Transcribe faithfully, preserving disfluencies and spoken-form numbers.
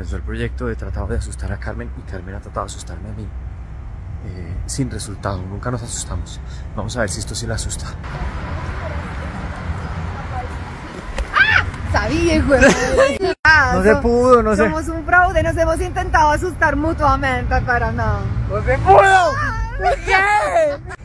Comenzó el proyecto, he tratado de asustar a Carmen y Carmen ha tratado de asustarme a mí. Eh, sin resultado, nunca nos asustamos. Vamos a ver si esto sí la asusta. ¡Ah! Sabía, hijo. No se pudo, no sé. Somos un fraude, nos hemos intentado asustar mutuamente, pero no. ¡No se pudo! ¿Por qué?